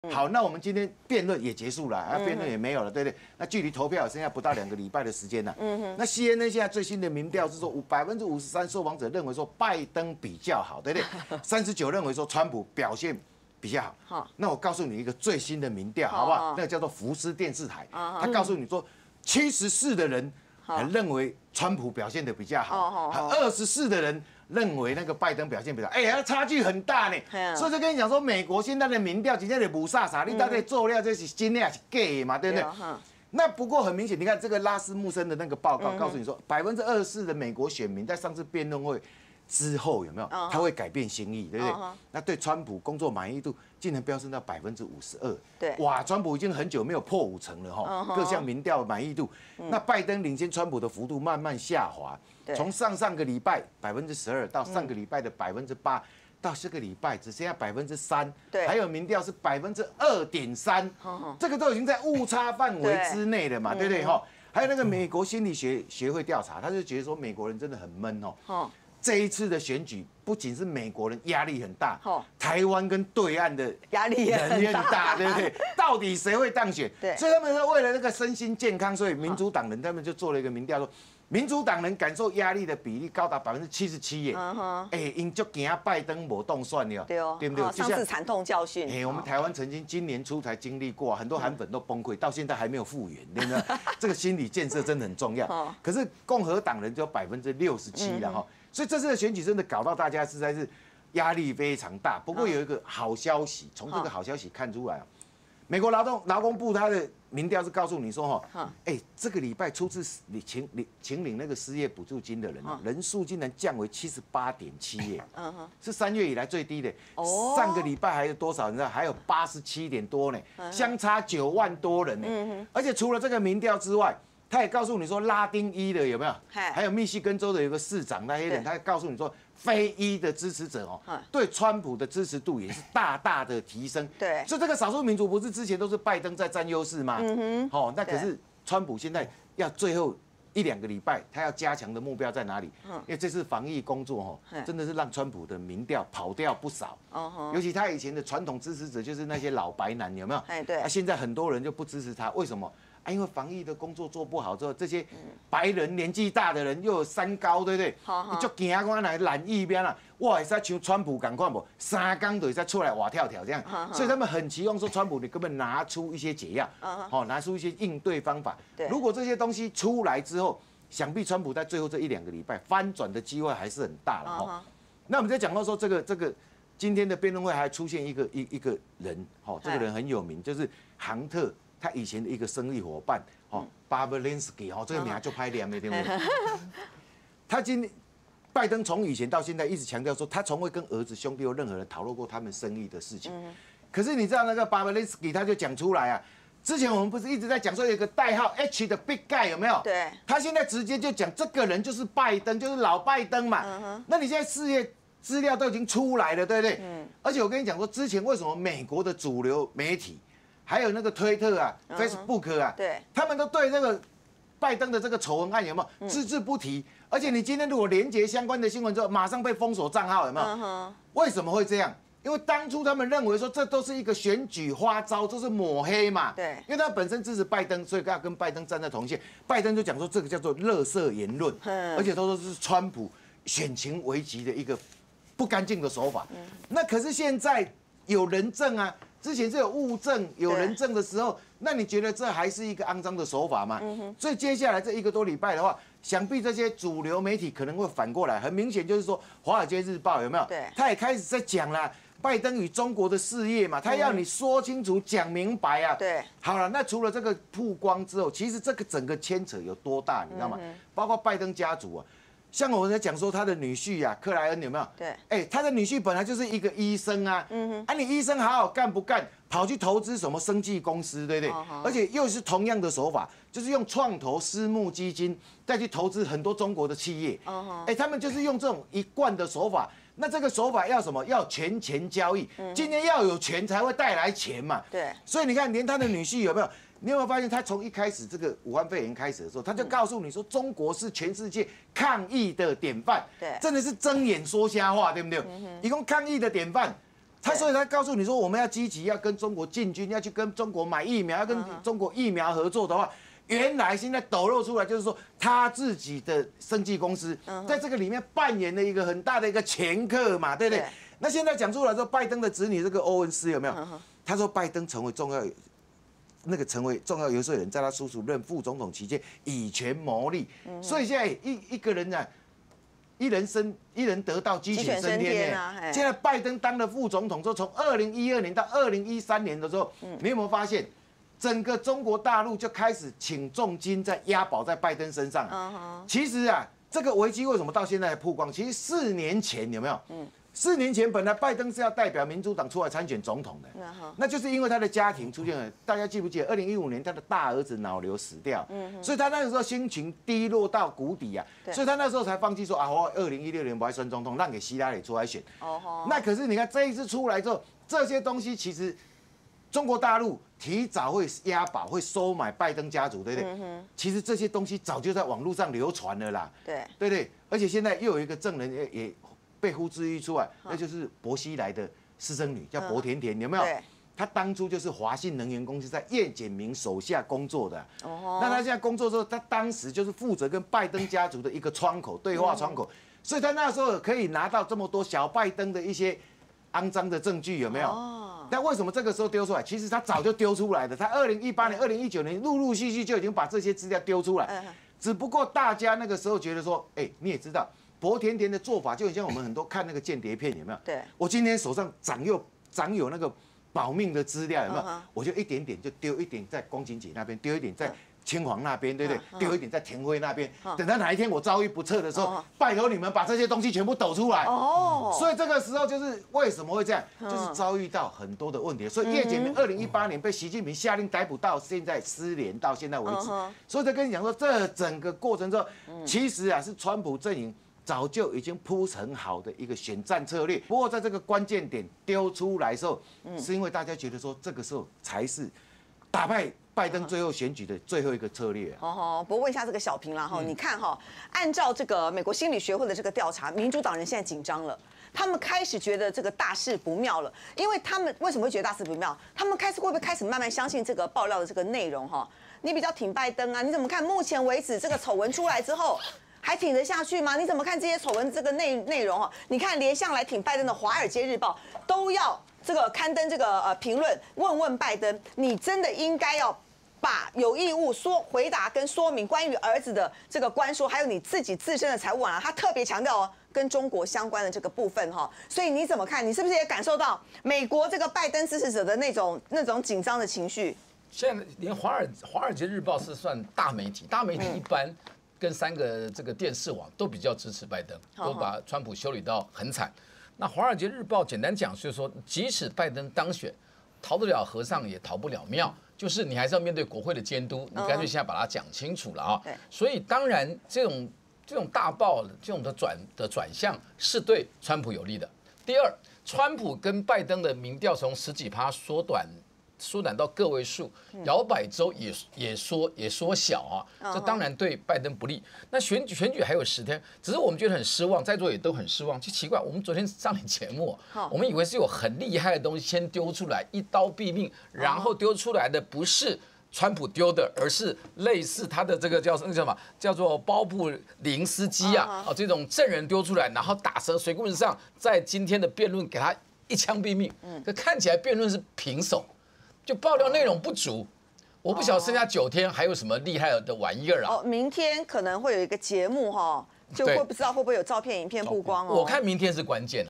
好，那我们今天辩论也结束了，辩论也没有了，对不对？那距离投票剩下不到2个礼拜的时间了。那 CNN 现在最新的民调是说，53%受访者认为说拜登比较好，对不对？39%认为说川普表现比较好。好，那我告诉你一个最新的民调，好不好？那个叫做福斯电视台，他告诉你说，74%的人认为川普表现的比较好，24%的人认为那个拜登表现比较，那差距很大呢。所以就跟你讲说，美国现在的民调真正的不傻傻，你大概做料这是真的还是假的嘛，对不对？那不过很明显，你看这个拉斯穆森的那个报告告诉你说，24%的美国选民在上次辩论会之后有没有，他会改变心意，对不对？那对川普工作满意度竟然飙升到52%，对，哇，川普已经很久没有破50%了哈，各项民调满意度，那拜登领先川普的幅度慢慢下滑，从上个礼拜12%到上个礼拜的8%。到这个礼拜只剩下3%，还有民调是2.3%，这个都已经在误差范围之内了嘛，对不对哈？还有那个美国心理学会调查，他就觉得说美国人真的很闷哦。这一次的选举不仅是美国人压力很大，台湾跟对岸的压力也很大，对不对？到底谁会当选？所以他们说为了那个身心健康，所以民主党人他们就做了一个民调说。民主党人感受压力的比例高达77%耶，因就惊拜登没动算了，对不对？ 上次惨痛教训， 我们台湾曾经今年初才经历过，很多韩粉都崩溃，到现在还没有复原，对不对？这个心理建设真的很重要。可是共和党人就67%了哈，所以这次的选举真的搞到大家实在是压力非常大。不过有一个好消息，从这个好消息看出来，美国劳工部它的民调是告诉你说这个礼拜初次请领那个失业补助金的人人数竟然降为78.7耶，是3月以来最低的。上个礼拜还有多少？你知道？还有87点多呢，相差9万多人呢。而且除了这个民调之外，他也告诉你说，拉丁裔的有没有？还有密西根州的有个市长那些人，他告诉你说，非裔的支持者对川普的支持度也是大大的提升。对，所以这个少数民族不是之前都是拜登在占优势吗？那可是川普现在要最后1-2个礼拜，他要加强的目标在哪里？因为这次防疫工作真的是让川普的民调跑掉不少。尤其他以前的传统支持者就是那些老白男，有没有？对，现在很多人就不支持他，为什么？因为防疫的工作做不好之后，这些白人年纪大的人又有三高，对不对？你就惊我来染疫边了，哇，会使像川普赶快不3天就会使出来活跳跳这样，所以他们很期望说川普你根本拿出一些解药，拿出一些应对方法。如果这些东西出来之后，想必川普在最后这1-2个礼拜翻转的机会还是很大了哈。那我们在讲到说这个今天的辩论会还出现一个人，这个人很有名，就是杭特。他以前的一个生意伙伴，Bobulinski，这个名就拍脸没对不对？他拜登从以前到现在一直强调说，他从未跟儿子、兄弟或任何人讨论过他们生意的事情。可是你知道那个 Bobulinski 他就讲出来啊，之前我们不是一直在讲说有一个代号 H 的 Big Guy 有没有？对。他现在直接就讲这个人就是拜登，就是老拜登嘛。那你现在事业资料都已经出来了，对不对？而且我跟你讲说，之前为什么美国的主流媒体？还有那个推特啊、Facebook 啊，对，他们都对这个拜登的这个丑闻案有没有只字不提？而且你今天如果连结相关的新闻之后，马上被封锁账号，有没有？为什么会这样？因为当初他们认为说这都是一个选举花招，这是抹黑嘛。对，因为他本身支持拜登，所以要跟拜登站在同线。拜登就讲说这个叫做垃圾言论，而且都说是川普选情危急的一个不干净的手法。那可是现在有人证啊。之前是有物证、有人证的时候，那你觉得这还是一个肮脏的手法吗？所以接下来这1个多礼拜的话，想必这些主流媒体可能会反过来，很明显就是说，《华尔街日报》有没有？对，他也开始在讲啦，拜登与中国的事业嘛，他要你说清楚、讲明白啊。对，好了，那除了这个曝光之后，其实这个整个牵扯有多大，你知道吗？包括拜登家族啊。像我们在讲说他的女婿啊，克莱恩有没有？对，他的女婿本来就是一个医生啊，你医生好好干不干，跑去投资什么生技公司，对不对？而且又是同样的手法，就是用创投私募基金再去投资很多中国的企业，他们就是用这种一贯的手法。那这个手法要什么？要权钱交易，今天要有权才会带来钱嘛。对，所以你看，连他的女婿有没有？你有没有发现，他从一开始这个武汉肺炎开始的时候，他就告诉你说，中国是全世界抗疫的典范，对，真的是睁眼说瞎话，对不对？一共抗疫的典范， 所以他告诉你说，我们要积极要跟中国进军，要去跟中国买疫苗，要跟中国疫苗合作的话，原来现在抖露出来就是说，他自己的生技公司在这个里面扮演了一个很大的一个掮客嘛，对不对？那现在讲出来说，拜登的子女这个欧文斯有没有？他说拜登成为重要游说人，在他叔叔任副总统期间以权谋利，所以现在一个人啊，一人得道鸡犬升天呢。现在拜登当了副总统之后，从2012年到2013年的时候，你有没有发现，整个中国大陆就开始请重金在押宝在拜登身上？其实啊，这个危机为什么到现在还曝光？其实4年前有没有？4年前，本来拜登是要代表民主党出来参选总统的，那就是因为他的家庭出现了，大家记不记得？2015年他的大儿子脑瘤死掉，所以他那个时候心情低落到谷底啊，所以他那时候才放弃说啊，我2016年不爱选总统，让给希拉里出来选。那可是你看这一次出来之后，这些东西其实中国大陆提早会押宝，会收买拜登家族，对不对？其实这些东西早就在网络上流传了啦，对不对？而且现在又有一个证人也被呼之欲出来，那就是薄熙来的私生女，叫薄甜甜，有没有？她当初就是华信能源公司在叶简明手下工作的。那她现在工作之后，她当时就是负责跟拜登家族的一个窗口对话窗口，所以她那时候可以拿到这么多小拜登的一些肮脏的证据，有没有？但为什么这个时候丢出来？其实他早就丢出来的，他2018年、2019年陆续就已经把这些资料丢出来，只不过大家那个时候觉得说，你也知道。薄甜甜的做法就很像我们很多看那个间谍片，有没有？对，我今天手上长有那个保命的资料，有没有？我就一点点就丢一点在宫崎骏那边，丢一点在青黄那边，对不对？丢一点在田辉那边。等到哪一天我遭遇不测的时候，拜托你们把这些东西全部抖出来。所以这个时候就是为什么会这样，就是遭遇到很多的问题。所以叶简明2018年被习近平下令逮捕，到现在失联到现在为止。所以就跟你讲说，这整个过程中，其实啊是川普阵营早就已经铺陈好的一个选战策略，不过在这个关键点丢出来的时候，是因为大家觉得说这个时候才是打败拜登最后选举的最后一个策略。 不过问一下这个小平啦你看按照这个美国心理学会的这个调查，民主党人现在紧张了。他们开始觉得这个大事不妙了，因为他们为什么会觉得大事不妙？他们会不会开始慢慢相信这个爆料的这个内容你比较挺拜登啊，你怎么看？目前为止这个丑闻出来之后。还挺得下去吗？你怎么看这些丑闻这个内容你看连向来挺拜登的《华尔街日报》都要这个刊登这个评论，问拜登，你真的应该要有义务回答跟说明关于儿子的这个官说，还有你自己自身的财务他特别强调跟中国相关的这个部分所以你怎么看？你是不是也感受到美国这个拜登支持者的那种紧张的情绪？ 现在连华尔街日报是算大媒体，大媒体一般。跟3个这个电视网都比较支持拜登，都把川普修理到很惨。那《华尔街日报》简单讲就是说，即使拜登当选，逃得了和尚也逃不了庙，就是你还是要面对国会的监督，你干脆现在把它讲清楚了所以当然这种大报这种的转向是对川普有利的。第二，川普跟拜登的民调从10几%缩短到个位数，摇摆州也缩小这当然对拜登不利。那选举还有10天，只是我们觉得很失望，在座也都很失望。就奇怪，我们昨天上你节目，我们以为是有很厉害的东西先丢出来，一刀毙命，然后丢出来的不是川普丢的，而是类似他的这个叫什么叫做包布林斯基这种证人丢出来，然后打成水棍上，在今天的辩论给他一枪毙命。可看起来辩论是平手。就爆料内容不足，我不晓得剩下9天还有什么厉害的玩意儿明天可能会有一个节目就会不知道会不会有照片、影片曝光我看明天是关键。